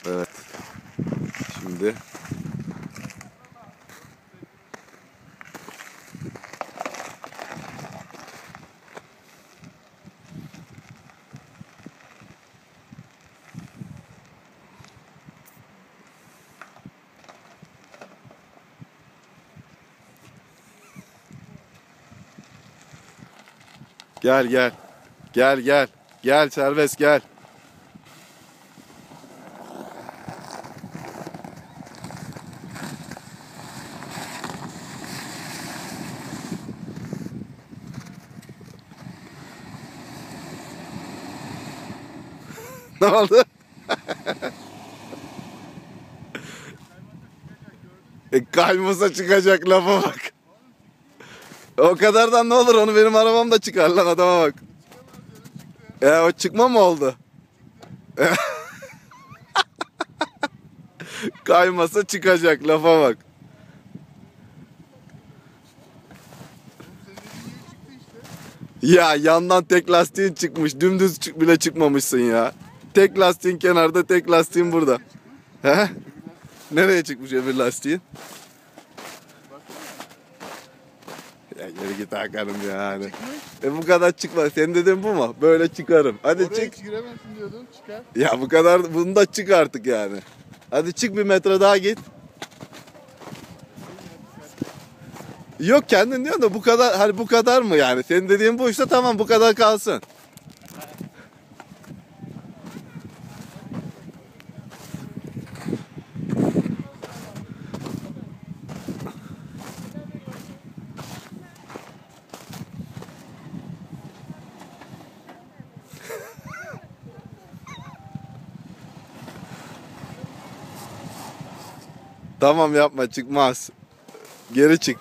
Evet. Şimdi gel gel. Gel gel. Gel serbest gel. Ne oldu? Kaymasa çıkacak lafa bak. O kadardan ne olur, onu benim arabam da çıkar lan, adama bak. O çıkma mı oldu? Kaymasa çıkacak lafa bak. Ya yandan tek lastiğin çıkmış. Dümdüz bile çıkmamışsın ya. Tek lastiğin kenarda, tek lastiğin burada. He? Nereye çıkmış öbür lastiğin? Ya geri git Hakan'ım yani. Bu kadar çıkma. Senin dediğin bu mu? Böyle çıkarım. Hadi Oraya çık. giremezsin diyordun, çıkar. Ya bu kadar, bunu da çık artık yani. Hadi çık, 1 metre daha git. Yok, kendin diyorsun da bu kadar, hani bu kadar mı yani? Senin dediğin bu işte, tamam, bu kadar kalsın. Tamam, yapma, çıkmaz. Geri çık.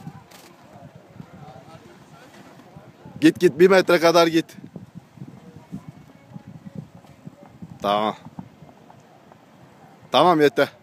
Git git, 1 metre kadar git. Tamam. Tamam, yeter.